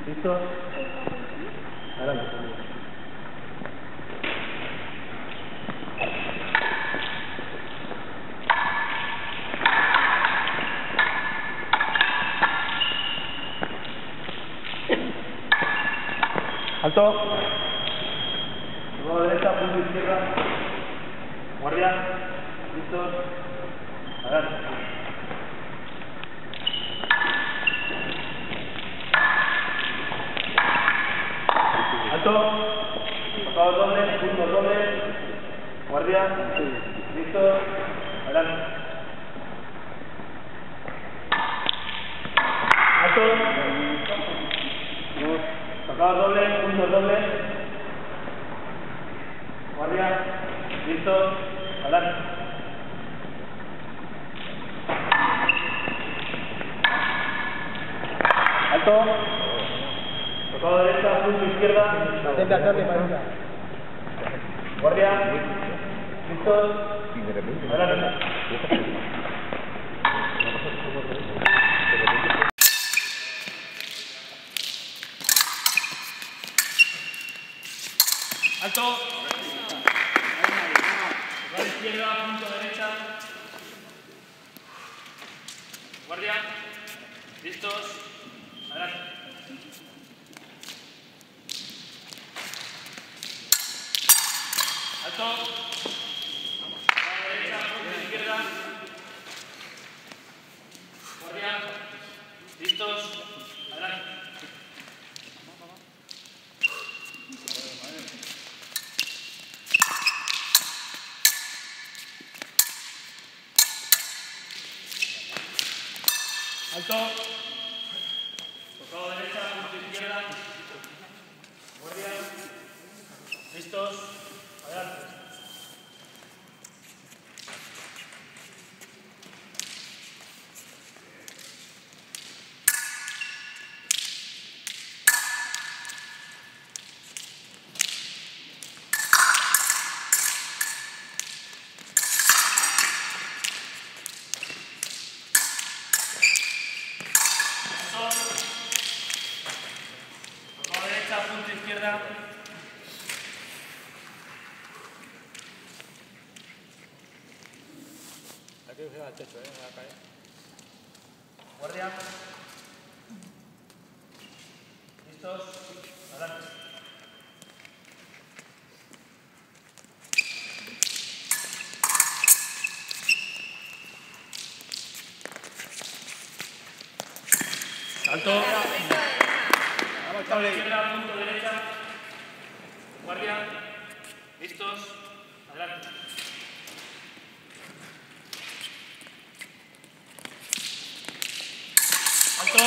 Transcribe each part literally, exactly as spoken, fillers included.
¿Listos? Adelante. Alto. Luego derecha, punto izquierda. Guardia. ¿Listos? Adelante. Alto. Tocado doble, punto doble. Guardia. ¿Listos? Adelante. Alto. Tocado doble, punto doble. Guardia. ¿Listos? Adelante. Alto. Tocado derecha, punto izquierda. Guardia. ¿Listos? Adelante. Alto. Tocado izquierda, punto derecha. Guardia. ¿Listos? Adelante. Alto. Tocado derecha, punto izquierda. Guardia. ¿Listos? Adelante. Alto. Tocado derecha, punto izquierda. Guardia. ¿Listos? Adelante. Tocado derecha, punto izquierda. Aquí se va al techo, eh, me va a caer. Guardia. ¿Listos? Adelante. Salto. Punto izquierda, punto derecha. Guardia. ¿Listos? Adelante. Alto.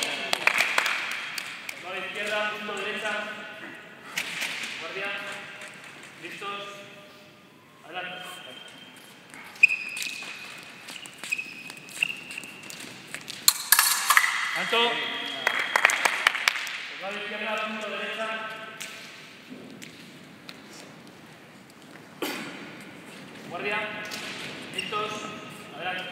Tocado izquierda, punto derecha. Guardia. ¿Listos? Adelante. Alto. Tocado izquierda, punto derecha. Guardia. ¿Listos? Adelante.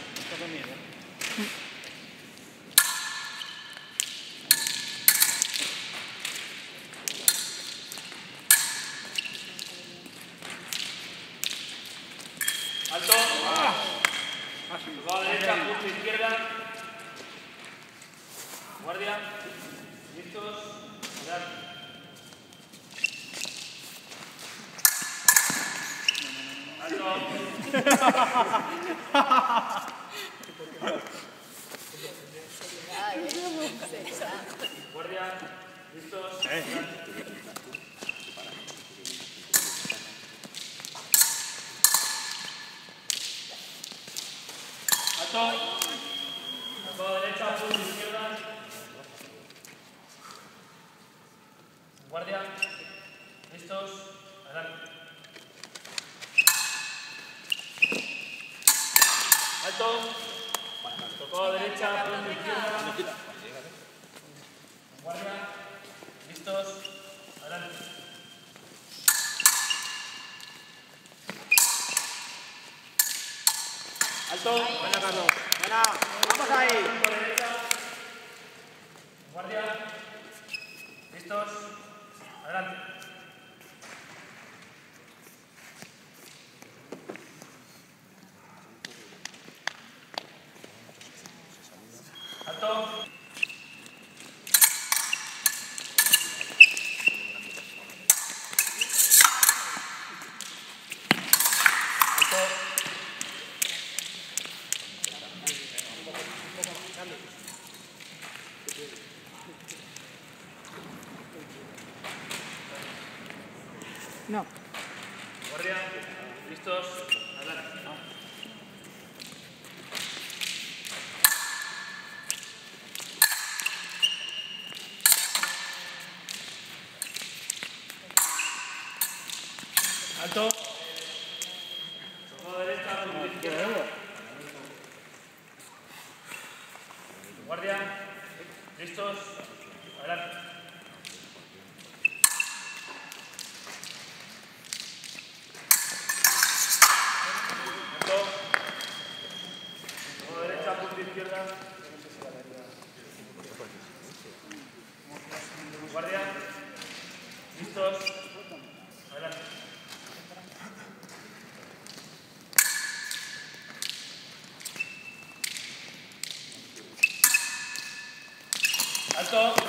Alto. Tocado derecha, punto izquierda. Guardia. ¿Listos? Adelante. Alto. Guardia. ¿Listos? Adelante. Alto. Tocado derecha, punto izquierda. Guardia. ¿Listos? Adelante. Alto. Tocado derecha, punto izquierda. Guardia. ¿Listos? Adelante. Alto. Buena, Carlos. Buena. Vamos ahí. Guardia. ¿Listos? Adelante. Alto. No. Guardia, listos, adelante. Alto. Soco derecha, punto izquierda. Guardia, listos, adelante. Alto. Soco derecha, punto izquierda. Guardia, listos, adelante. Alto.